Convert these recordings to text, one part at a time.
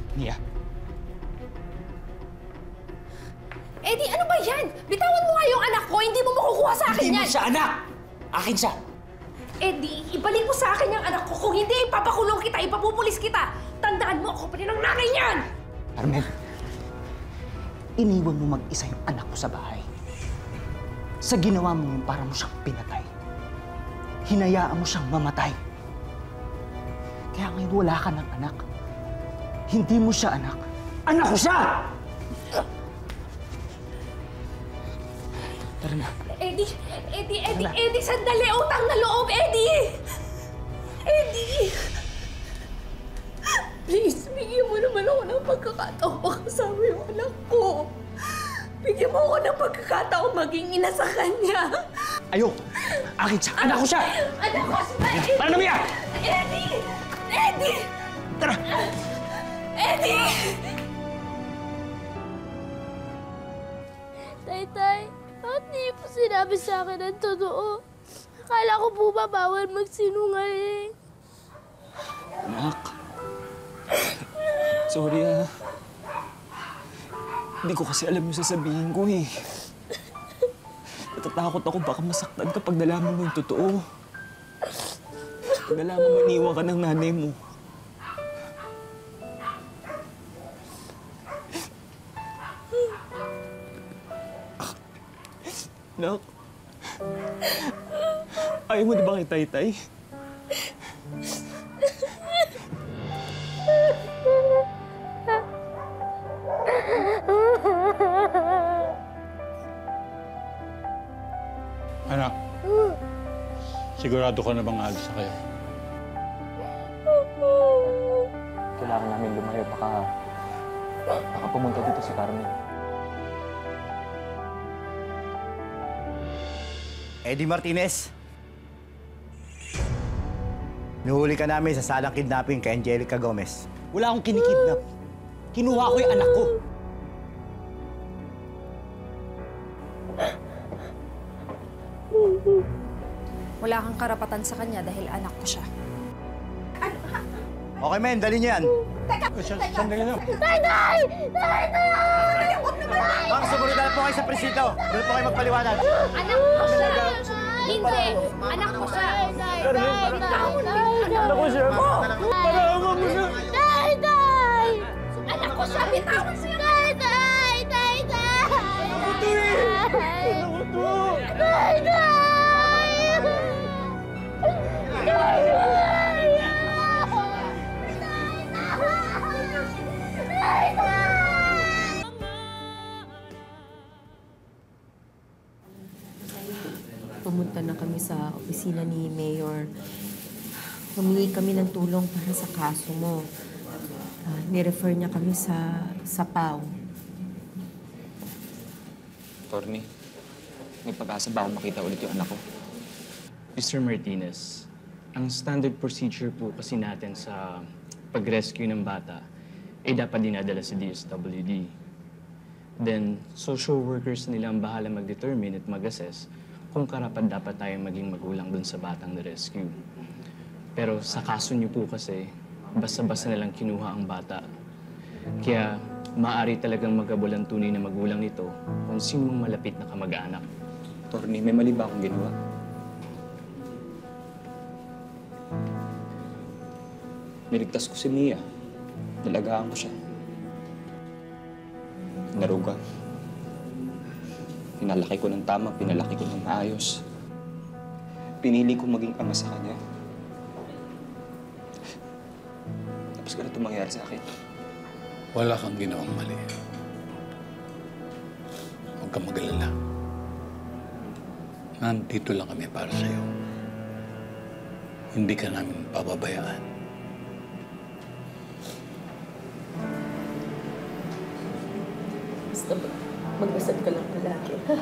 Mia. Eddie, ano ba yan? Bitawan mo nga yung anak ko, hindi mo makukuha sa akin yan! Hindi mo siya anak! Akin siya! Eddie, ibalik mo sa akin yung anak ko. Kung hindi, ipapakulong kita, ipapupulis kita. Tandaan mo, ako pa rin ang nanay niyan! Carmen, iniwan mo mag-isa yung anak ko sa bahay. Sa ginawa mo yun, para mo siyang pinatay. Hinayaan mo siyang mamatay. Kaya ngayon wala ka ng anak. Hindi mo siya anak. Anak ko siya! Tara na. Eddie, sandali! Utang na loob, Eddie! Eddie! Please, bigyan mo naman ako ng pagkakataon makasama yung anak ko. Bigyan mo ako ng pagkakataon maging ina sa kanya. Ayoko! Akin siya! Anak ko siya! Anak ko siya! Eddie! Tara na, Mia! Eddie! Eddie! Tara! Eddie! Tay, bakit di po sinabi sa akin ang totoo? Akala ko po ba bawal magsinungaling? Anak. Sorry ah. Hindi ko kasi alam yung sasabihin ko eh. Natatakot ako baka masaktan kapag nalaman mo yung totoo. Pag nalaman mo, iniwan ka ng nanay mo. Nak, ayaw mo di ba kay Taytay? Anak, sigurado ka na bang aalis na kayo? Kailangan namin lumayo. Baka pumunta dito si Carmen. Eddie Martinez. Nuhuli ka namin sa salang kidnapping kay Angelica Gomez. Wala akong kinikidnap. Kinuha ko yung anak ko. Wala kang karapatan sa kanya dahil anak ko siya. Okay, men, dali niyo yan. Sandali lang. Tay! Ma'am, sumunod na po kayo sa presinto. Doon po kayo magpaliwanag. Anak ko siya! Hindi! Anak ko siya! Anak ko siya! Parawan mo na! Anak ko siya! Bitawan siya! Pumunta na kami sa opisina ni Mayor. Humingi kami ng tulong para sa kaso mo. Nirefer niya kami sa PAW. Attorney, may pag-asa ba akong makita ulit yung anak ko? Mr. Martinez, ang standard procedure po kasi natin sa pag-rescue ng bata ay dapat dinadala sa DSWD. Then, social workers nila ang bahala mag-determine at mag-assess kung karapat-dapat tayong maging magulang dun sa batang na-rescue. Pero sa kaso niyo po kasi, basta-basta nalang kinuha ang bata. Kaya maaari talagang magabol ang tunay na magulang nito kung sino mang malapit na kamag-anak. Attorney, may mali ba akong ginawa? Niligtas ko si Mia. Nalagaan ko siya. Naruga. Pinalaki ko ng tama, pinalaki ko ng maayos. Pinili ko maging ama sa kanya. Tapos ganito mangyari sa akin. Wala kang ginawang mali. Huwag kang mag-alala. Nandito lang kami para sa'yo. Hindi ka namin pababayaan. Basta mag-asal ka lang palagi, ha?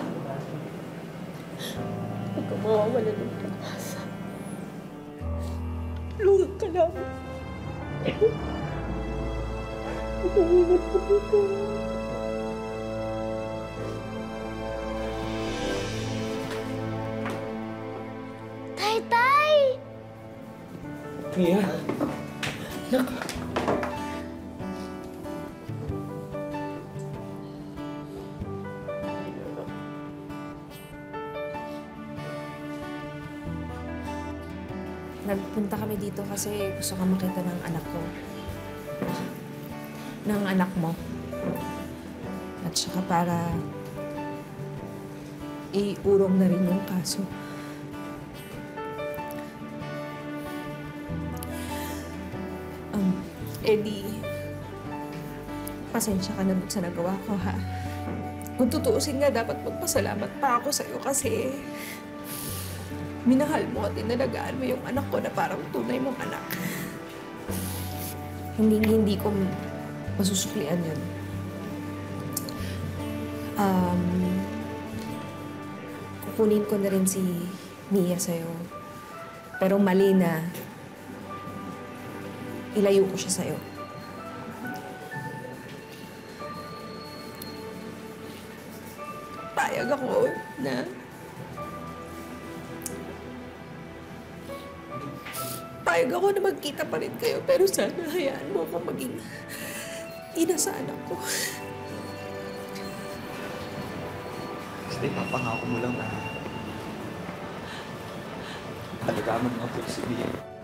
Huwag ka mawawala ng pag-asa. Tulungan ka namin. Mag-ingat ka dito. Tay! Mia? Nak. Nagpunta kami dito kasi gusto ka makita ng anak ko. Ng anak mo. At saka para iurong na rin yung kaso. Eddie, pasensya ka na sa nagawa ko, ha? Kung tutuusin nga, dapat magpasalamat pa ako sa'yo kasi minahal mo at inalagaan mo yung anak ko na parang tunay mong anak. Hindi ko masusuklian yun. Kukunin ko na rin si Mia sa'yo. Pero mali na ilayo ko siya sa'yo. Payag ako na magkita pa rin kayo, pero sana hayaan mo ako maging ina sa anak ko. Kasi papangako mo lang na alagaan mo nga po si Mia.